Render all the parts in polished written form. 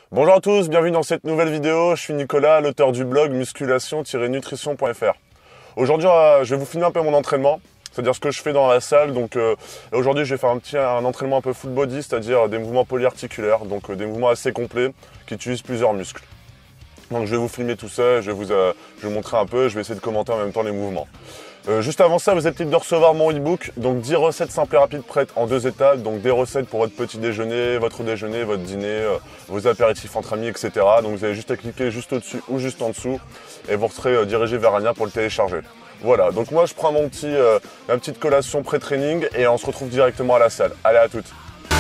Bonjour à tous, bienvenue dans cette nouvelle vidéo. Je suis Nicolas, l'auteur du blog musculation-nutrition.fr. Aujourd'hui, je vais vous filmer un peu mon entraînement, c'est-à-dire ce que je fais dans la salle. Donc aujourd'hui, je vais faire un entraînement un peu full body, c'est-à-dire des mouvements polyarticulaires, donc des mouvements assez complets qui utilisent plusieurs muscles. Donc je vais vous filmer tout ça, je vais vous montrer un peu, je vais essayer de commenter en même temps les mouvements. Juste avant ça, vous êtes libre de recevoir mon e-book, donc 10 recettes simples et rapides prêtes en 2 étapes, donc des recettes pour votre petit déjeuner, votre dîner, vos apéritifs entre amis, etc. Donc vous avez juste à cliquer juste au-dessus ou juste en dessous et vous serez dirigé vers un lien pour le télécharger. Voilà, donc moi je prends ma petite collation pré-training et on se retrouve directement à la salle. Allez, à toutes.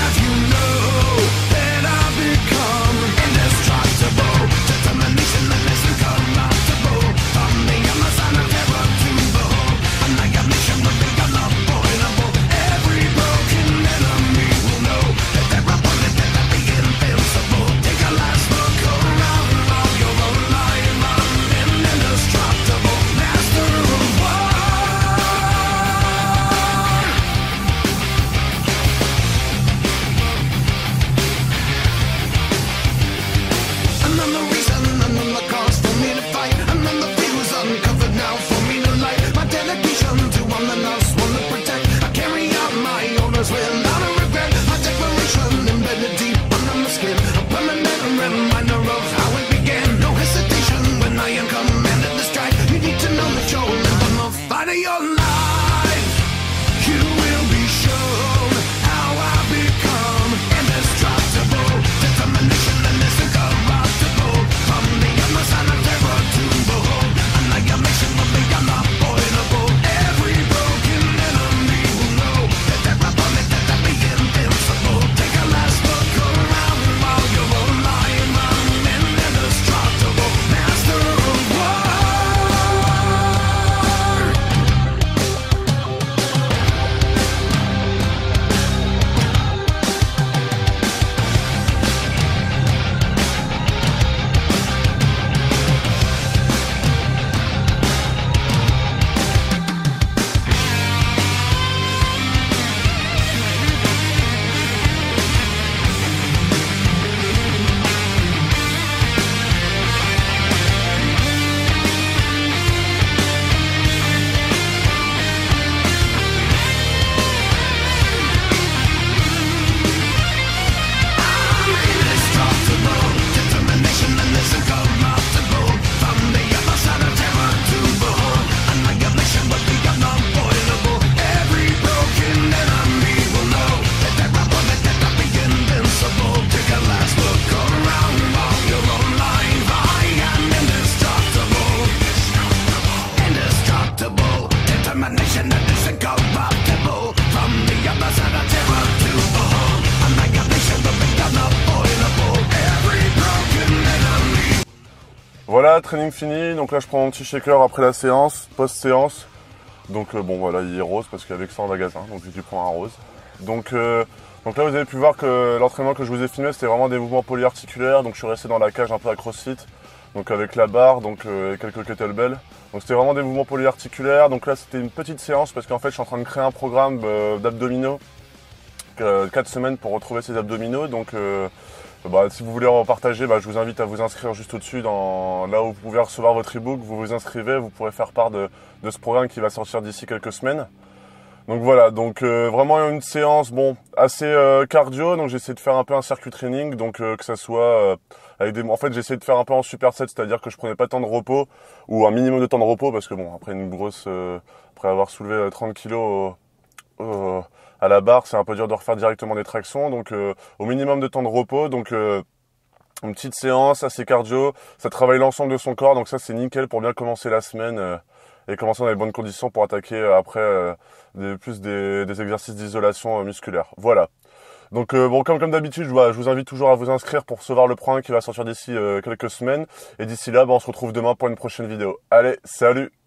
Voilà, training fini, donc là je prends mon petit shaker après la séance, post-séance. Donc bon voilà, il est rose parce qu'avec ça en magasin, donc j'ai dû prendre un rose. Donc là vous avez pu voir que l'entraînement que je vous ai filmé c'était vraiment des mouvements polyarticulaires. Donc je suis resté dans la cage un peu à crossfit, donc avec la barre, donc quelques kettlebells. Donc c'était vraiment des mouvements polyarticulaires. Donc là c'était une petite séance parce qu'en fait je suis en train de créer un programme d'abdominaux, 4 semaines pour retrouver ces abdominaux. Donc si vous voulez en partager, je vous invite à vous inscrire juste au-dessus, là où vous pouvez recevoir votre e-book, vous vous inscrivez, vous pourrez faire part de ce programme qui va sortir d'ici quelques semaines. Donc voilà, vraiment une séance assez cardio, donc j'essaie de faire un peu un circuit training, donc que ça soit avec en fait j'essaie de faire un peu en superset, c'est-à-dire que je prenais pas de temps de repos ou un minimum de temps de repos parce que après avoir soulevé 30 kilos à la barre, c'est un peu dur de refaire directement des tractions, donc au minimum de temps de repos, donc une petite séance assez cardio, ça travaille l'ensemble de son corps, donc ça c'est nickel pour bien commencer la semaine et commencer dans les bonnes conditions pour attaquer après des exercices d'isolation musculaire. Voilà. Donc comme d'habitude, je vous invite toujours à vous inscrire pour recevoir le programme qui va sortir d'ici quelques semaines, et d'ici là, on se retrouve demain pour une prochaine vidéo. Allez, salut!